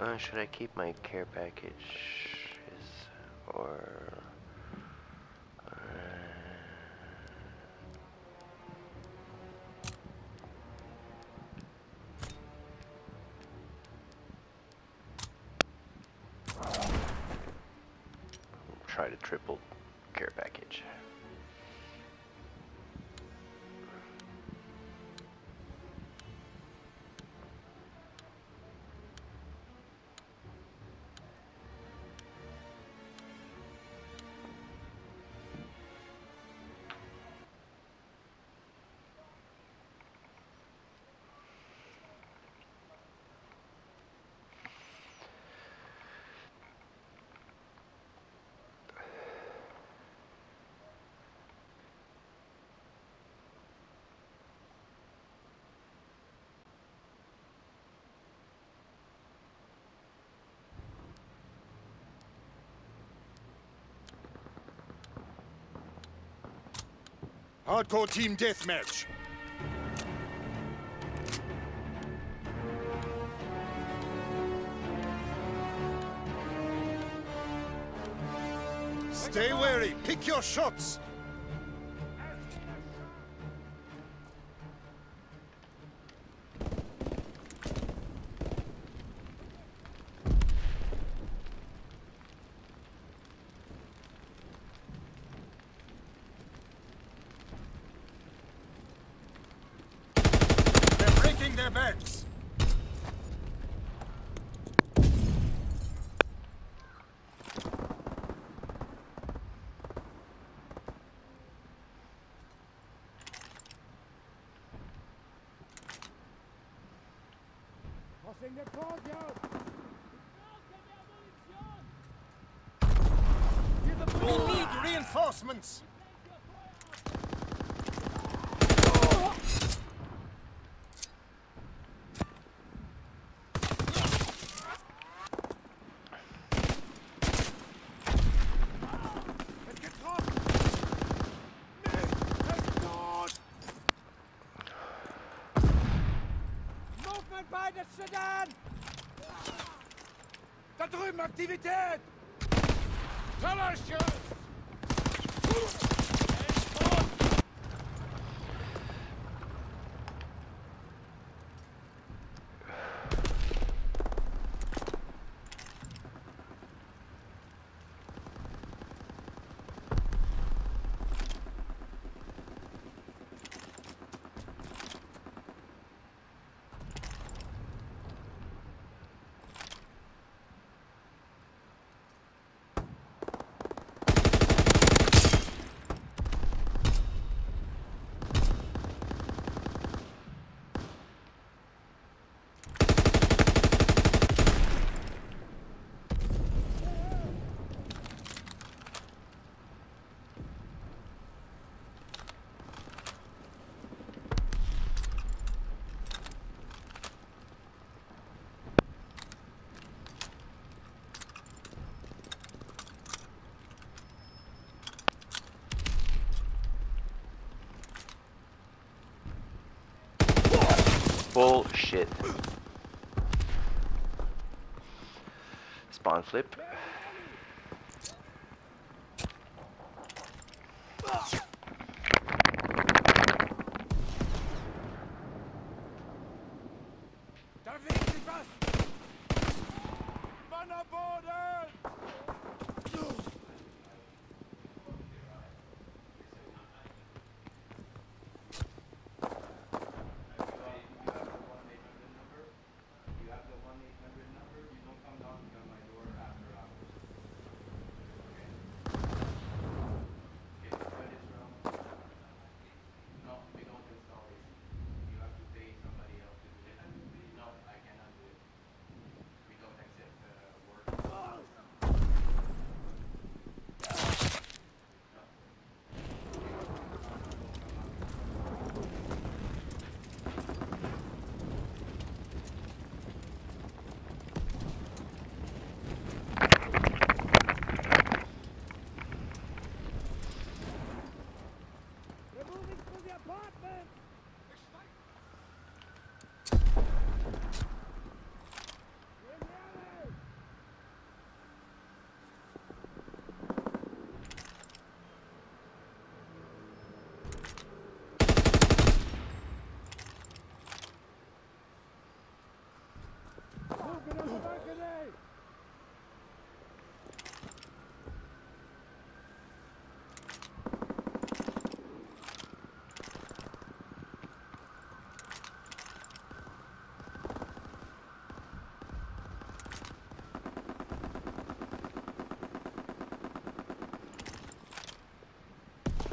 Should I keep my care package? Or try to triple care package. Hardcore team deathmatch. Stay wary. Pick your shots. Their backs. We need reinforcements. Bei der Sedan! Da drüben Aktivität! Toller Schuss! Bullshit. Spawn flip. Da bewegt sich was! Mann am Boden!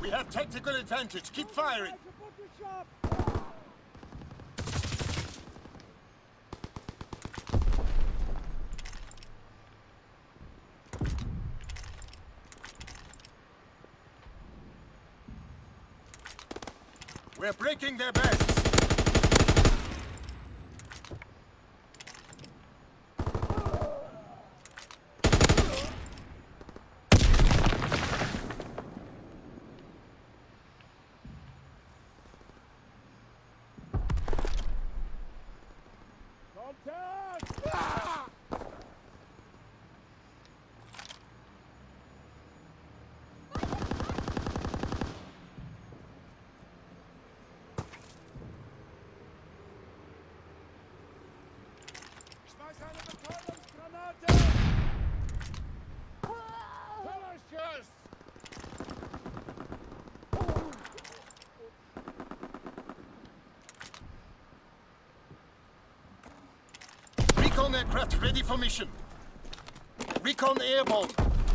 We have tactical advantage. Keep firing. We're breaking their backs. Schmeiß eine Betäubungsgranate! Tellerschuss! Recon aircraft ready for mission. Recon airborne.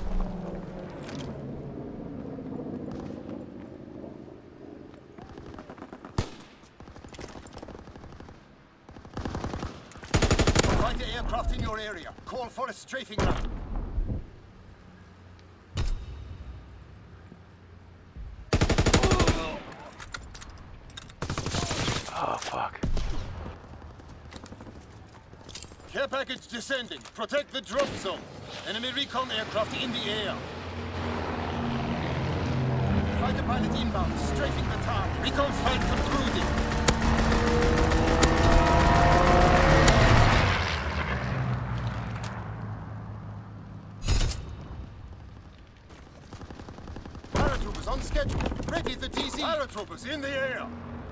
Find the aircraft in your area. Call for a strafing run. Oh, fuck. Care package descending. Protect the drop zone. Enemy recon aircraft in the air. Fighter pilot inbound, strafing the target. Recon flight concluded. Paratroopers on schedule. Ready the TZ. Paratroopers in the air.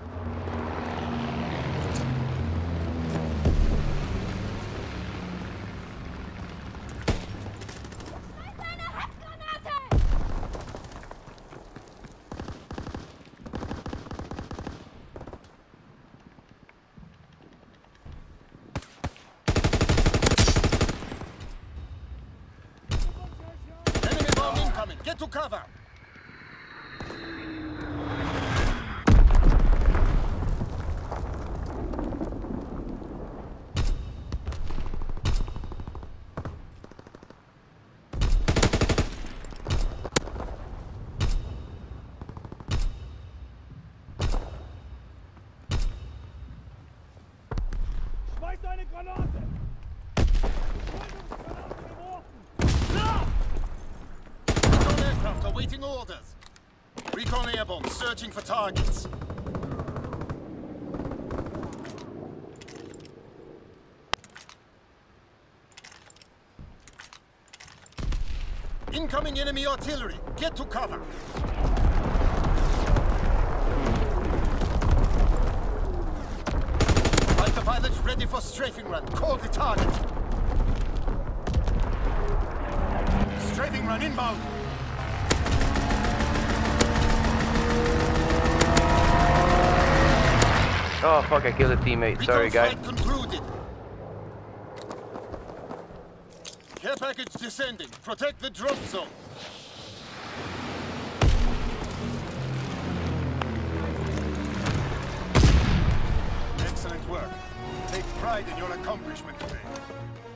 Enemy bomb incoming. Get to cover. Schmeiß eine Granate! Betäubungsgranate geworfen! Recon aircraft awaiting orders. Recon airborne, searching for targets. Incoming enemy artillery. Get to cover. Fighter pilots ready for strafing run. Call the target. Strafing run inbound. Oh, fuck, I killed a teammate. Sorry, Recon guy. flight concluded. Care package descending. Protect the drop zone. Excellent work. Take pride in your accomplishment today.